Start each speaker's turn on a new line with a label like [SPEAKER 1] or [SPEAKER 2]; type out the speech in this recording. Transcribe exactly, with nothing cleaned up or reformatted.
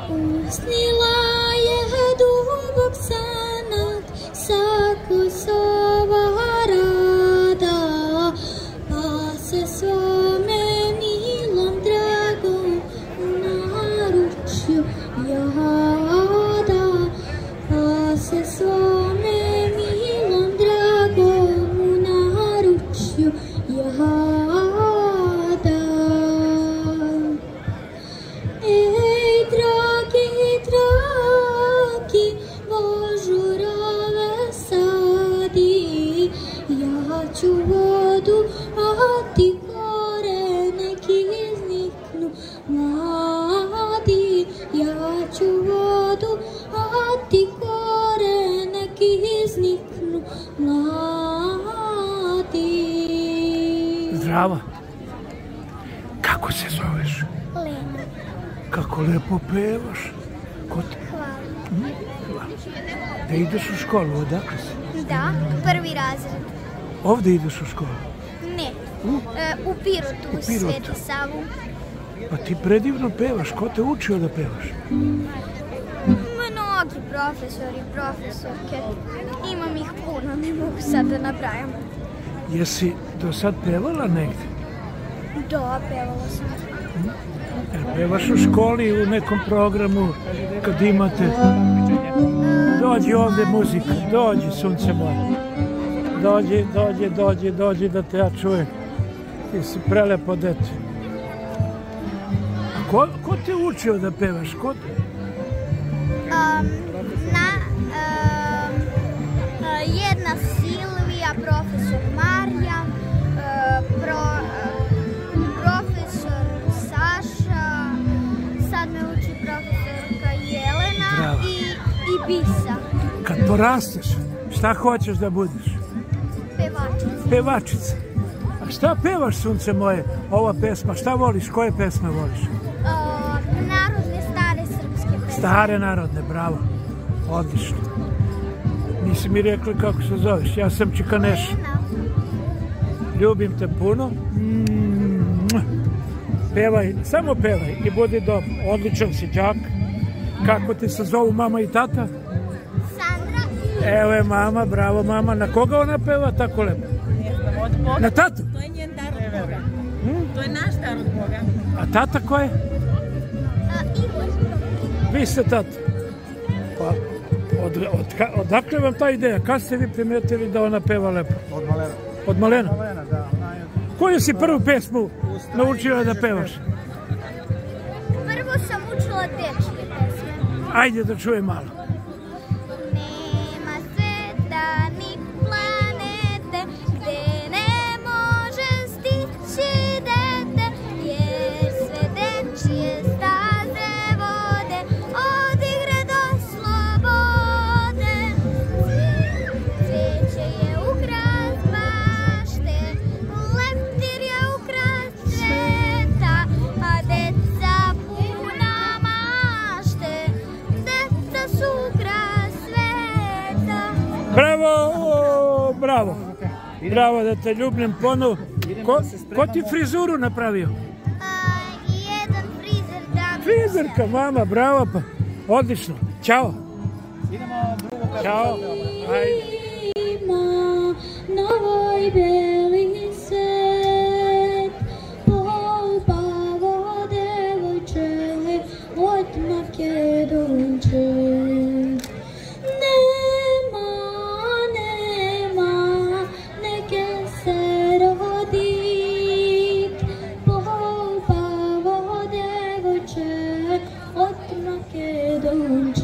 [SPEAKER 1] Usnila je dubok sanak saku sova rada, pa se svome milom dragom u naručju jada, pa se svome milom dragom u naručju jada. Ću vodu, a ti korene izniknu mladi. Ja ću vodu, a ti korene izniknu mladi.
[SPEAKER 2] Zdravo. Kako se zoveš?
[SPEAKER 1] Lena.
[SPEAKER 2] Kako lepo pevaš. Ko te?
[SPEAKER 1] Hvala.
[SPEAKER 2] Da ideš u školu, odakle si?
[SPEAKER 1] Da, prvi razred.
[SPEAKER 2] Ovdje ideš u školu?
[SPEAKER 1] Ne, u Pirotu, u Sveti Savu.
[SPEAKER 2] Pa ti predivno pevaš, ko te učio da pevaš?
[SPEAKER 1] Mnogi profesori, profesorke, imam ih puno, ne mogu sad da nabrajam.
[SPEAKER 2] Jesi do sad pevala negdje?
[SPEAKER 1] Da, pevala sam.
[SPEAKER 2] Jel pevaš u školi u nekom programu kad imate? Dođi ovdje muzika, dođi sunce moje. Dođi, dođi, dođi, dođi da te ja čujem. Ti si prelepo dete. A ko, ko te učio da pevaš? Ko te?
[SPEAKER 1] Um, na, um, jedna Silvija, profesor Marija, uh, pro, uh, profesor Saša, sad me uči profesorka Jelena i, i Bisa.
[SPEAKER 2] Kad porasteš, šta hoćeš da budeš?
[SPEAKER 1] Pevačica.
[SPEAKER 2] Pevačica. A šta pevaš, sunce moje, ova pesma? Šta voliš? Koje pesme voliš?
[SPEAKER 1] Uh, narodne, stare srpske pesme.
[SPEAKER 2] Stare narodne, bravo. Odlično. Nisi mi rekli kako se zoveš. Ja sam Čika Neša. Ljubim te puno. Pevaj, samo pevaj i budi dobro. Odličan si đak. Kako ti se zovu mama i tata? Evo je mama, bravo mama. Na koga ona peva tako lepo? Na tatu?
[SPEAKER 3] To je njen dar od Boga. To je naš dar od Boga.
[SPEAKER 2] A tata ko je? Vi ste tata. Pa, od, od, odakle vam ta ideja? Kad ste vi primetili da ona peva lepo?
[SPEAKER 4] Od malena.
[SPEAKER 2] Od malena?
[SPEAKER 4] Od malena, da.
[SPEAKER 2] Koju si prvu pesmu naučila da pevaš?
[SPEAKER 1] Prvo sam učila dečje pesme.
[SPEAKER 2] Ajde da čujem malo. Bravo, bravo. Bravo da te ljubim ponovo. Ko, ko ti frizuru napravio?
[SPEAKER 1] Jedan frizer, da.
[SPEAKER 2] Frizerka, mama, bravo pa. Odlično. Ćao.
[SPEAKER 4] Idemo drugo pesmu.
[SPEAKER 2] Ćao. Ajde.
[SPEAKER 1] Novoj beli svet, polpavo devojče, od Makedonče. Nema, nema, neke se rodit, polpavo devojče, od Makedonče.